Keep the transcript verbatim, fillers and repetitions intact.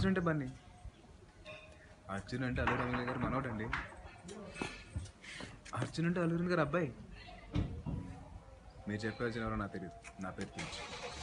అర్జున్ అంటే బన్నీ. అర్జున్ అంటే అల్లు రామలింగ గారు మనోడండి. అర్జున్ అంటే అల్లు రామలింగ గారు అబ్బాయి. మీరు చెప్పే అర్జున్ ఎవరో నాకు తెలియదు. నా పేరు తెలుసు.